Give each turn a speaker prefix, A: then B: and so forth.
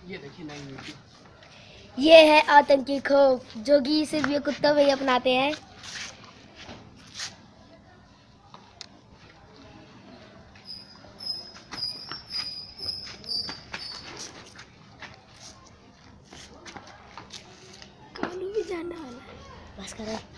A: ये देखिए नई वीडियो।
B: ये है आतंकी खौफ, जो कि सिर्फ ये कुत्तों में ही अपनाते हैं। कालू भी जाने वाला है। बस करो।